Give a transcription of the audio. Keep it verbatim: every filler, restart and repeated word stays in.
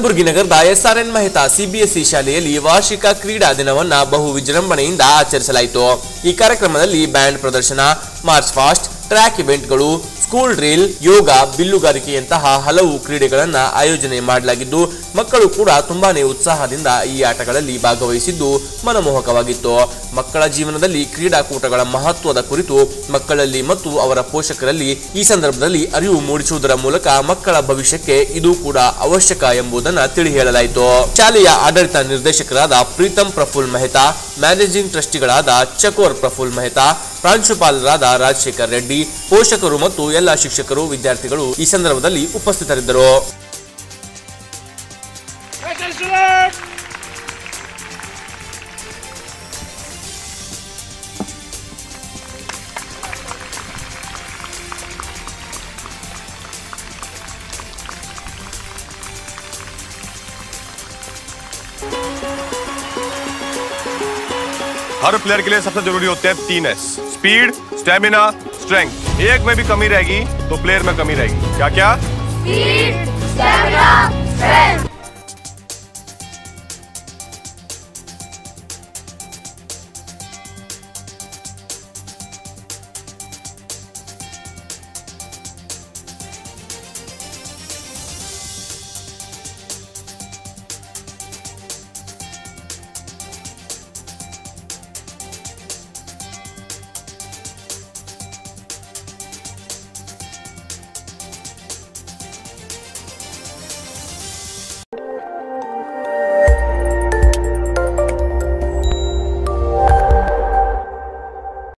ಕಲಬುರಗಿ ನಗರದ SRN Mehta CBSE ಶಾಲೆಯಲ್ಲಿ ವಾರ್ಷಿಕ ಕ್ರೀಡಾ ದಿನವನ್ನ ಬಹು ವಿಜೃಂಭಣೆಯಿಂದ ಆಚರಿಸಲಾಯಿತು। ಈ ಕಾರ್ಯಕ್ರಮದಲ್ಲಿ ಬ್ಯಾಂಡ್ ಪ್ರದರ್ಶನ, ಮಾರ್ಚ್ ಫಾಸ್ಟ್, ಟ್ರ್ಯಾಕ್ ಇವೆಂಟ್ಗಳು, ಸ್ಕೂಲ್ ಡ್ರಿಲ್, ಯೋಗ, ಬಿಲ್ಲುಗಾರಿಕೆಯಂತಹ ಹಲವು ಕ್ರೀಡೆಗಳನ್ನ ಆಯೋಜನೆ ಮಾಡಲಾಗಿದ್ದು ಮಕ್ಕಳು ಕೂಡ ತುಂಬಾನೇ ಉತ್ಸಾಹದಿಂದ ಈ ಆಟಗಳಲ್ಲಿ ಭಾಗವಹಿಸಿದ್ದು ಮನಮೋಹಕವಾಗಿತ್ತು। ಮಕ್ಕಳ ಜೀವನದಲ್ಲಿ ಕ್ರೀಡಾಕೂಟಗಳ ಮಹತ್ವದ ಕುರಿತು ಮಕ್ಕಳಲ್ಲಿ ಮತ್ತು ಅವರ ಪೋಷಕರಲ್ಲಿ ಈ ಸಂದರ್ಭದಲ್ಲಿ ಅರಿವು ಮೂಡಿಸುವುದರ ಮೂಲಕ ಮಕ್ಕಳ ಭವಿಷ್ಯಕ್ಕೆ ಇದು ಕೂಡ ಅವಶ್ಯಕ ಎಂಬುದನ್ನು ತಿಳಿ ಹೇಳಲಾಯಿತು। ಶಾಲೆಯ ಆಡಳಿತ ನಿರ್ದೇಶಕರಾದ ಪ್ರೀತಂ ಪ್ರಫುಲ್ ಮೆಹ್ತಾ, ಮ್ಯಾನೇಜಿಂಗ್ ಟ್ರಸ್ಟಿಗಳಾದ ಚಕೋರ್ ಪ್ರಫುಲ್ ಮೆಹ್ತಾ, ಪ್ರಾಂಶುಪಾಲರಾದ ರಾಜಶೇಖರ್ ರೆಡ್ಡಿ, ಪೋಷಕರು ಮತ್ತು ಎಲ್ಲ ಶಿಕ್ಷಕರು, ವಿದ್ಯಾರ್ಥಿಗಳು ಈ ಸಂದರ್ಭದಲ್ಲಿ ಉಪಸ್ಥಿತರಿದ್ದರು। हर प्लेयर के लिए सबसे जरूरी होते हैं तीन एस, स्पीड, स्टेमिना, स्ट्रेंथ। एक में भी कमी रहेगी तो प्लेयर में कमी रहेगी। क्या क्या? Speed, stamina, strength.